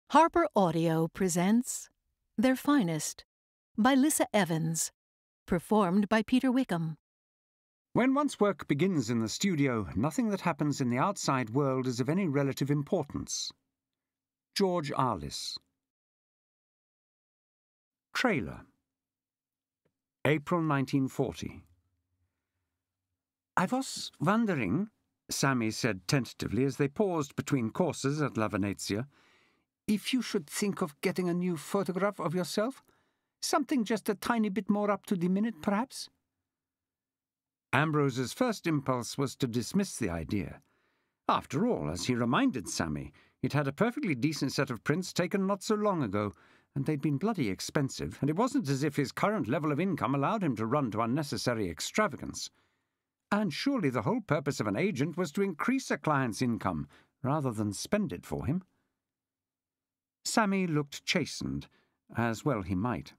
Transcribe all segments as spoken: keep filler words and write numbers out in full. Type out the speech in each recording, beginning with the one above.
Harper Audio presents Their Finest by Lissa Evans, performed by Peter Wickham. When one's work begins in the studio, nothing that happens in the outside world is of any relative importance. George Arliss. Trailer. April nineteen forty. "I was wondering," Sammy said tentatively as they paused between courses at La Venezia, "if you should think of getting a new photograph of yourself? Something just a tiny bit more up to the minute, perhaps?" Ambrose's first impulse was to dismiss the idea. After all, as he reminded Sammy, he'd had a perfectly decent set of prints taken not so long ago, and they'd been bloody expensive, and it wasn't as if his current level of income allowed him to run to unnecessary extravagance. And surely the whole purpose of an agent was to increase a client's income, rather than spend it for him. Sammy looked chastened, as well he might.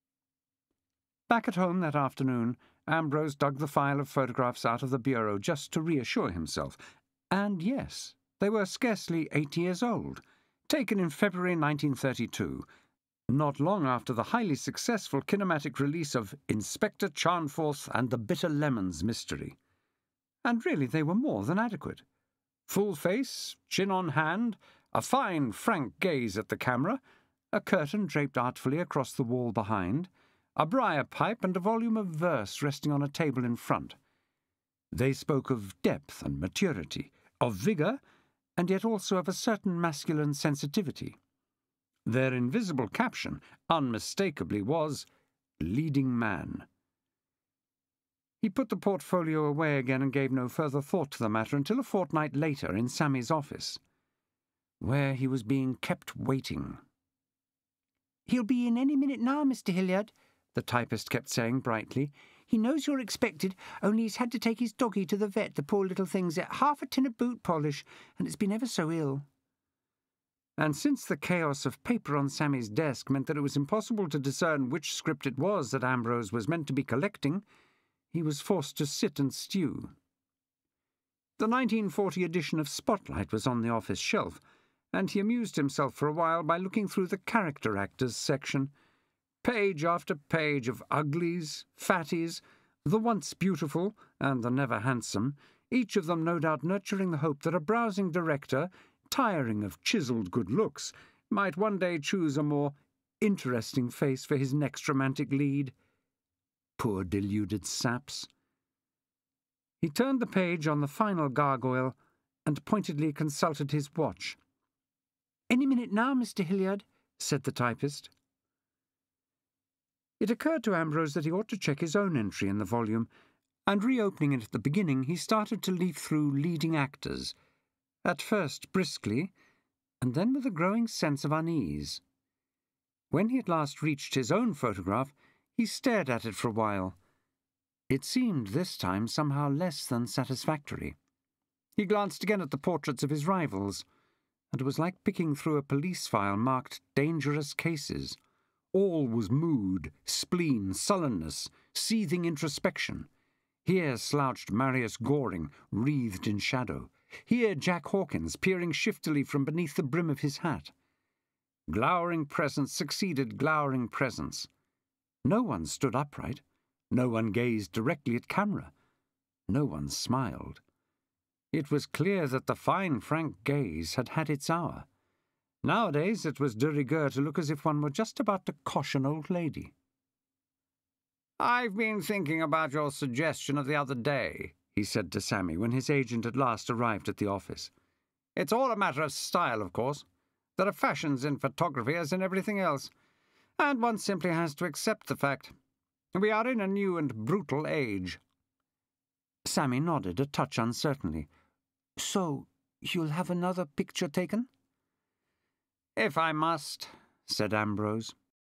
Back at home that afternoon, Ambrose dug the file of photographs out of the bureau just to reassure himself. And yes, they were scarcely eight years old, taken in February nineteen thirty-two, not long after the highly successful kinematic release of Inspector Charnforth and the Bitter Lemons mystery. And really they were more than adequate. Full face, chin on hand, a fine, frank gaze at the camera, a curtain draped artfully across the wall behind, a briar pipe and a volume of verse resting on a table in front. They spoke of depth and maturity, of vigour, and yet also of a certain masculine sensitivity. Their invisible caption, unmistakably, was "Leading Man." He put the portfolio away again and gave no further thought to the matter until a fortnight later in Sammy's office, where he was being kept waiting. "He'll be in any minute now, Mister Hilliard," the typist kept saying brightly. "He knows you're expected, only he's had to take his doggy to the vet, the poor little thing's at half a tin of boot polish, and it's been ever so ill." And since the chaos of paper on Sammy's desk meant that it was impossible to discern which script it was that Ambrose was meant to be collecting, he was forced to sit and stew. The nineteen forty edition of Spotlight was on the office shelf, and he amused himself for a while by looking through the character actors section. Page after page of uglies, fatties, the once beautiful and the never handsome, each of them no doubt nurturing the hope that a browsing director, tiring of chiselled good looks, might one day choose a more interesting face for his next romantic lead. Poor deluded saps. He turned the page on the final gargoyle and pointedly consulted his watch. "Any minute now, Mister Hilliard," said the typist. It occurred to Ambrose that he ought to check his own entry in the volume, and reopening it at the beginning, he started to leaf through leading actors, at first briskly, and then with a growing sense of unease. When he at last reached his own photograph, he stared at it for a while. It seemed this time somehow less than satisfactory. He glanced again at the portraits of his rivals, and it was like picking through a police file marked dangerous cases. All was mood, spleen, sullenness, seething introspection. Here slouched Marius Goring, wreathed in shadow. Here Jack Hawkins, peering shiftily from beneath the brim of his hat. Glowering presence succeeded glowering presence. No one stood upright. No one gazed directly at camera. No one smiled. It was clear that the fine, frank gaze had had its hour. Nowadays it was de rigueur to look as if one were just about to cosh an old lady. "I've been thinking about your suggestion of the other day," he said to Sammy when his agent at last arrived at the office. "It's all a matter of style, of course. There are fashions in photography as in everything else, and one simply has to accept the fact. We are in a new and brutal age." Sammy nodded, a touch uncertainly. "So, you'll have another picture taken?" "If I must," said Ambrose.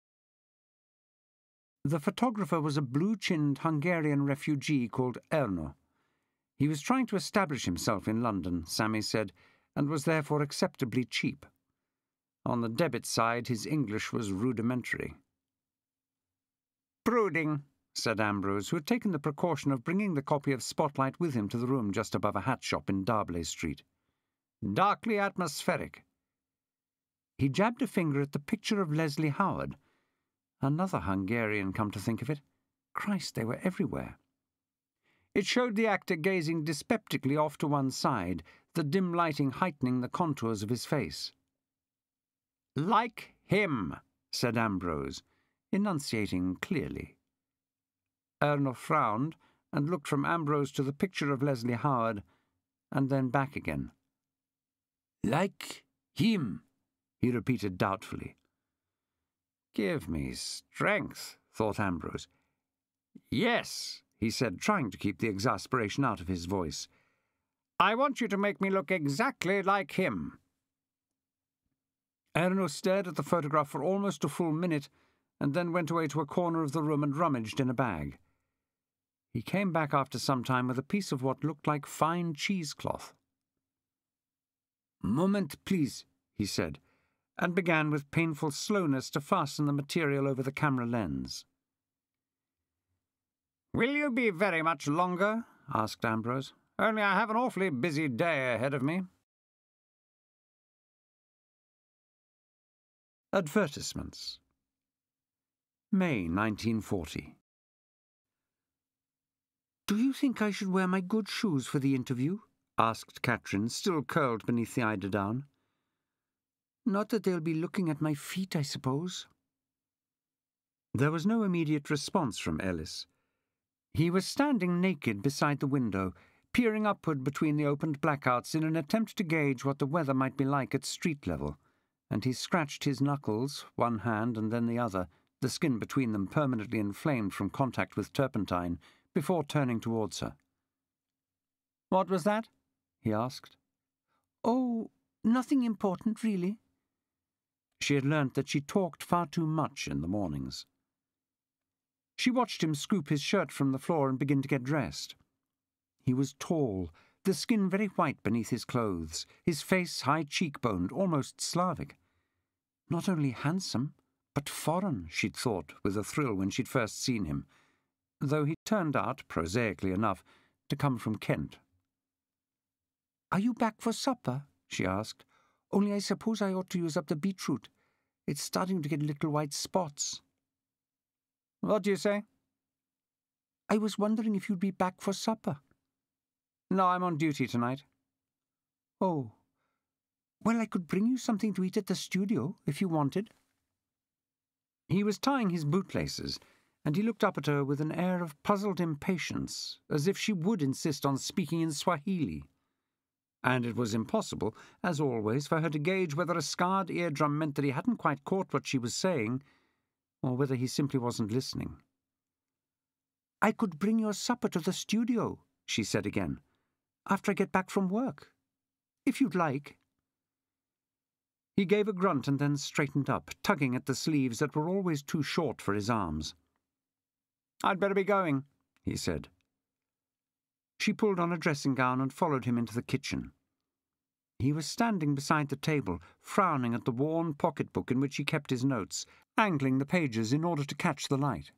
The photographer was a blue-chinned Hungarian refugee called Erno. He was trying to establish himself in London, Sammy said, and was therefore acceptably cheap. On the debit side, his English was rudimentary. "Brooding," said Ambrose, who had taken the precaution of bringing the copy of Spotlight with him to the room just above a hat shop in Darblay Street. "Darkly atmospheric." He jabbed a finger at the picture of Leslie Howard. Another Hungarian, come to think of it. Christ, they were everywhere. It showed the actor gazing dyspeptically off to one side, the dim lighting heightening the contours of his face. "Like him," said Ambrose, enunciating clearly. Ernest frowned and looked from Ambrose to the picture of Leslie Howard, and then back again. "Like him," he repeated doubtfully. "Give me strength," thought Ambrose. "Yes," he said, trying to keep the exasperation out of his voice. "I want you to make me look exactly like him." Ernest stared at the photograph for almost a full minute, and then went away to a corner of the room and rummaged in a bag. He came back after some time with a piece of what looked like fine cheesecloth. "Moment, please," he said, and began with painful slowness to fasten the material over the camera lens. "Will you be very much longer?" asked Ambrose. "Only I have an awfully busy day ahead of me." Advertisements. May nineteen forty. "Do you think I should wear my good shoes for the interview?" asked Catrin, still curled beneath the eiderdown. "Not that they'll be looking at my feet, I suppose." There was no immediate response from Ellis. He was standing naked beside the window, peering upward between the opened blackouts in an attempt to gauge what the weather might be like at street level, and he scratched his knuckles, one hand and then the other, the skin between them permanently inflamed from contact with turpentine, before turning towards her. "What was that?" he asked. "Oh, nothing important, really." She had learnt that she talked far too much in the mornings. She watched him scoop his shirt from the floor and begin to get dressed. He was tall, the skin very white beneath his clothes, his face high cheekboned, almost Slavic. Not only handsome, but foreign, she'd thought, with a thrill when she'd first seen him, though he turned out, prosaically enough, to come from Kent. "Are you back for supper?" she asked. "Only I suppose I ought to use up the beetroot. It's starting to get little white spots." "What do you say?" "I was wondering if you'd be back for supper." "No, I'm on duty tonight." "Oh. Well, I could bring you something to eat at the studio, if you wanted." He was tying his bootlaces, and he looked up at her with an air of puzzled impatience, as if she would insist on speaking in Swahili. And it was impossible, as always, for her to gauge whether a scarred eardrum meant that he hadn't quite caught what she was saying, or whether he simply wasn't listening. "I could bring your supper to the studio," she said again, "after I get back from work, if you'd like." He gave a grunt and then straightened up, tugging at the sleeves that were always too short for his arms. "I'd better be going," he said. She pulled on a dressing gown and followed him into the kitchen. He was standing beside the table, frowning at the worn pocketbook in which he kept his notes, angling the pages in order to catch the light.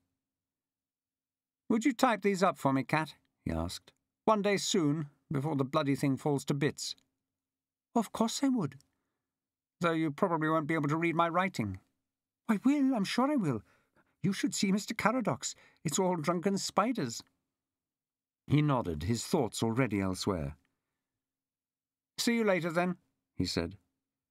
"Would you type these up for me, Cat?" he asked. "One day soon, before the bloody thing falls to bits." "Of course I would." "Though you probably won't be able to read my writing." "I will, I'm sure I will. You should see Mister Caradox. It's all drunken spiders." He nodded, his thoughts already elsewhere. "See you later, then," he said.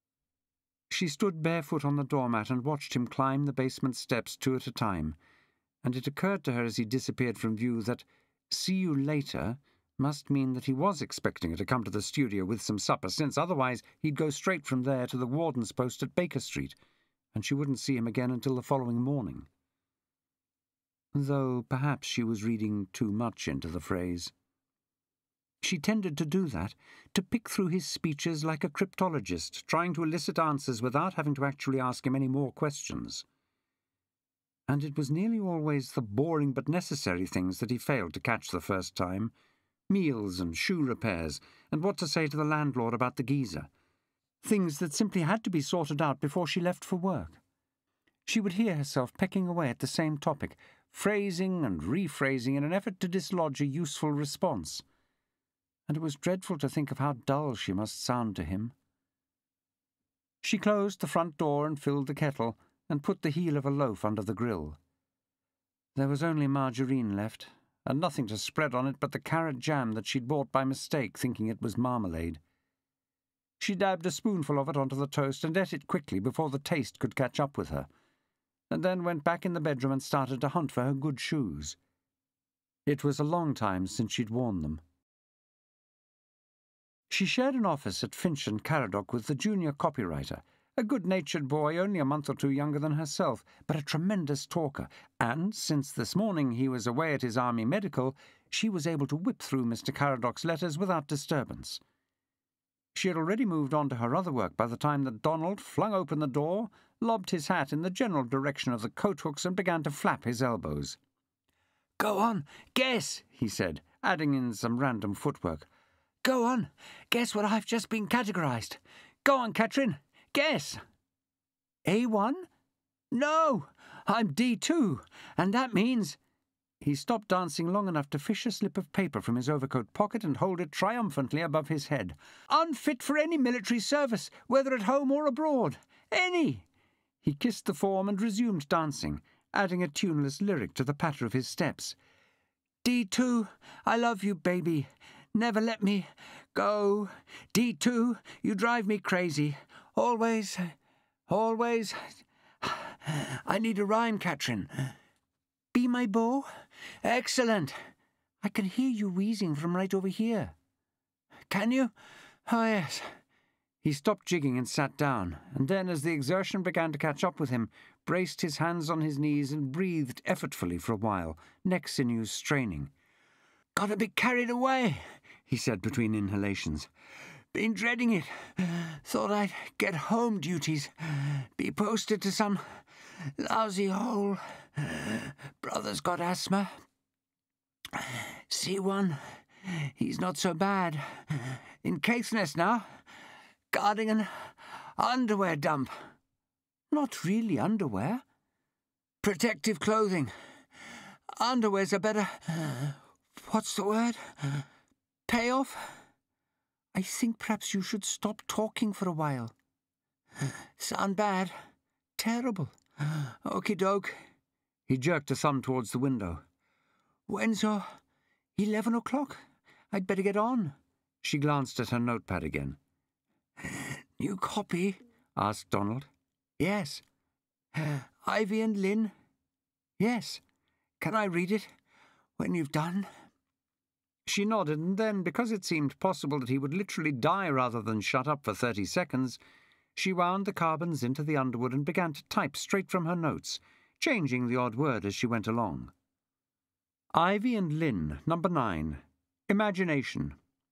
She stood barefoot on the doormat and watched him climb the basement steps two at a time, and it occurred to her as he disappeared from view that "see you later" must mean that he was expecting her to come to the studio with some supper, since otherwise he'd go straight from there to the warden's post at Baker Street, and she wouldn't see him again until the following morning. Though perhaps she was reading too much into the phrase. She tended to do that, to pick through his speeches like a cryptologist, trying to elicit answers without having to actually ask him any more questions. And it was nearly always the boring but necessary things that he failed to catch the first time. Meals and shoe repairs, and what to say to the landlord about the geezer. Things that simply had to be sorted out before she left for work. She would hear herself pecking away at the same topic, phrasing and rephrasing in an effort to dislodge a useful response. And it was dreadful to think of how dull she must sound to him. She closed the front door and filled the kettle, and put the heel of a loaf under the grill. There was only margarine left, and nothing to spread on it but the carrot jam that she'd bought by mistake, thinking it was marmalade. She dabbed a spoonful of it onto the toast and ate it quickly before the taste could catch up with her, and then went back in the bedroom and started to hunt for her good shoes. It was a long time since she'd worn them. She shared an office at Finch and Caradoc with the junior copywriter, a good-natured boy only a month or two younger than herself, but a tremendous talker, and, since this morning he was away at his army medical, she was able to whip through Mister Caradoc's letters without disturbance. She had already moved on to her other work by the time that Donald flung open the door, lobbed his hat in the general direction of the coat-hooks, and began to flap his elbows. "Go on, guess," he said, adding in some random footwork. "Go on, guess what I've just been categorized. Go on, Catrin. Guess." A one? No, I'm D two, and that means... He stopped dancing long enough to fish a slip of paper from his overcoat pocket and hold it triumphantly above his head. "Unfit for any military service, whether at home or abroad. Any!" He kissed the form and resumed dancing, adding a tuneless lyric to the patter of his steps. D two, I love you, baby. Never let me go. D two, you drive me crazy. Always, always. I need a rhyme, Catrin. Be my beau? Excellent. I can hear you wheezing from right over here. Can you? Oh, yes. He stopped jigging and sat down, and then, as the exertion began to catch up with him, braced his hands on his knees and breathed effortfully for a while, neck sinews straining. "Got a bit carried away," he said between inhalations. "Been dreading it. Thought I'd get home duties. Be posted to some lousy hole. Brother's got asthma. See one? He's not so bad. In Caithness now. Guarding an underwear dump. Not really underwear. Protective clothing. Underwear's a better... What's the word? Payoff? I think perhaps you should stop talking for a while. Sound bad? Terrible. Okie doke. He jerked a thumb towards the window. When's your... Eleven o'clock? I'd better get on. She glanced at her notepad again. New copy? Asked Donald. Yes. Ivy and Lynn? Yes. Can I read it when you've done? She nodded, and then, because it seemed possible that he would literally die rather than shut up for thirty seconds, she wound the carbons into the underwood and began to type straight from her notes, changing the odd word as she went along. Ivy and Lynn, number nine. Imagination.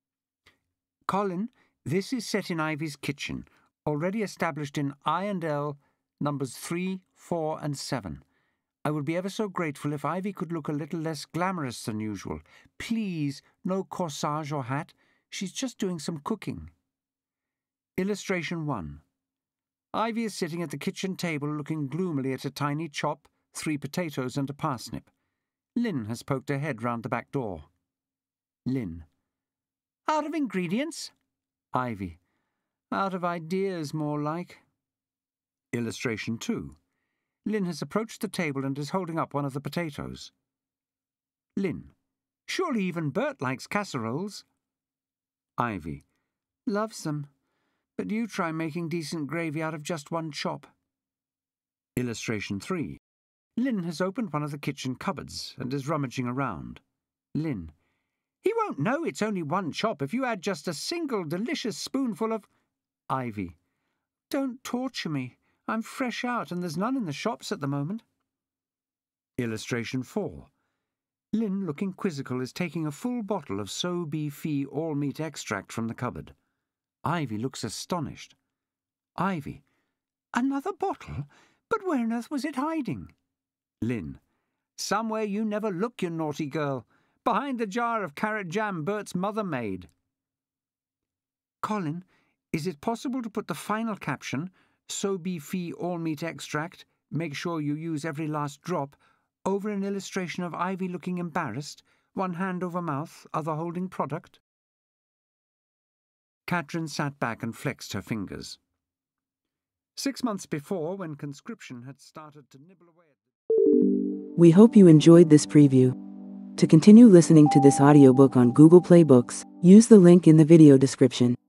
Colin, this is set in Ivy's kitchen, already established in I and L, numbers three, four, and seven. I would be ever so grateful if Ivy could look a little less glamorous than usual. Please, no corsage or hat. She's just doing some cooking. Illustration one. Ivy is sitting at the kitchen table looking gloomily at a tiny chop, three potatoes and a parsnip. Lynn has poked her head round the back door. Lynn. Out of ingredients? Ivy. Out of ideas, more like. Illustration two. Lynn has approached the table and is holding up one of the potatoes. Lynn. Surely even Bert likes casseroles. Ivy. Loves them. But you try making decent gravy out of just one chop. Illustration three. Lynn has opened one of the kitchen cupboards and is rummaging around. Lynn. He won't know it's only one chop if you add just a single delicious spoonful of... Ivy. Don't torture me. I'm fresh out and there's none in the shops at the moment. Illustration four. Lynn, looking quizzical, is taking a full bottle of So Be Fee all-meat extract from the cupboard. Ivy looks astonished. Ivy. Another bottle? But where on earth was it hiding? Lynn. Somewhere you never look, you naughty girl. Behind the jar of carrot jam Bert's mother made. Colin, is it possible to put the final caption, So Be Fee all-meat extract, make sure you use every last drop, over an illustration of Ivy looking embarrassed, one hand over mouth, other holding product? Catrin sat back and flexed her fingers. Six months before, when conscription had started to nibble away at... We hope you enjoyed this preview. To continue listening to this audiobook on Google Play Books, use the link in the video description.